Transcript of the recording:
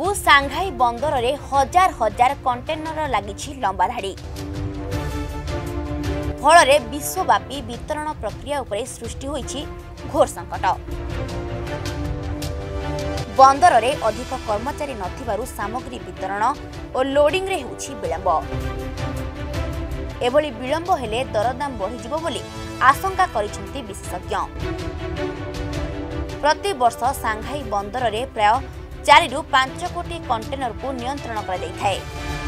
जोगु Shanghai बंदर रे हजार हजार कंटेनर लगी लंबा धाड़ी फल विश्वव्यापी वितरण प्रक्रिया उपरे सृष्टि होईछि घोर संकट। बंदर रे अधिक कर्मचारी नथिबारु सामग्री वितरण और लोडिंग रे होछि विलंब। एभली विलंब हेले दरदाम बढ़िजिबो बोली आशंका करिसेंति विशेषज्ञ। प्रति वर्ष सांघाई बंदर रे प्राय 4 ରୁ 5 कोटी कंटेनर को नियंत्रण करा जाय थाए।